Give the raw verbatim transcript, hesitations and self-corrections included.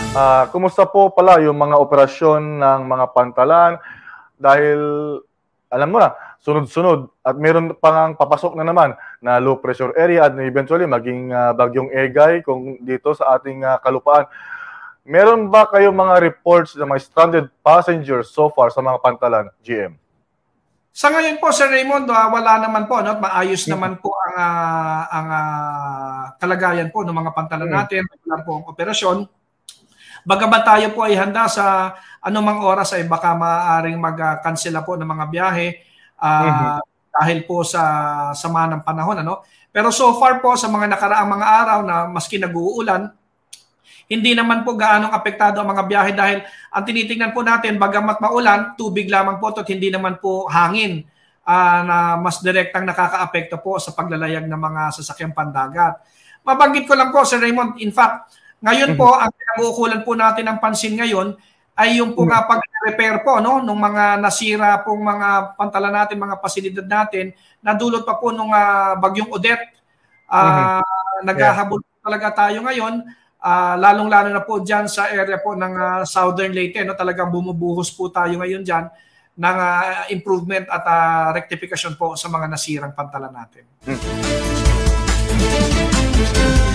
Uh, kumusta po pala yung mga operasyon ng mga pantalan? Dahil, alam mo na, sunod-sunod at meron pang papasok na naman na low pressure area at eventually maging uh, bagyong Egay kung dito sa ating uh, kalupaan. Meron ba kayong mga reports ng mga stranded passengers so far sa mga pantalan, G M? Sa ngayon po, Sir Raymond, uh, wala naman po, no? Maayos mm-hmm. naman po ang, uh, ang uh, kalagayan po ng mga pantalan mm-hmm. natin, wala po ang operasyon. Bagamat tayo po ay handa sa anumang oras ay baka maaaring mag-cancela po ng mga biyahe uh, mm-hmm. dahil po sa sama ng panahon. Ano? Pero so far po sa mga nakaraang mga araw na maski nag-uulan, hindi naman po gaanong apektado ang mga biyahe dahil ang tinitingnan po natin, bagamat maulan, tubig lamang po at hindi naman po hangin uh, na mas direktang nakakaapekto po sa paglalayag ng mga sasakyang pandagat. Mabanggit ko lang po, Sir Raymond, in fact, ngayon po, ang pinag-uukulan po natin ng pansin ngayon ay yung po nga pag-repair po no, ng mga nasira pong mga pantalan natin, mga pasilidad natin, na dulot pa po nung uh, bagyong Odette. Uh, mm-hmm. Naghahabol yeah. talaga tayo ngayon. Uh, lalong-lalo na po dyan sa area po ng uh, Southern Leyte, no? Talagang bumubuhos po tayo ngayon dyan ng uh, improvement at uh, rectification po sa mga nasirang pantalan natin. Hmm.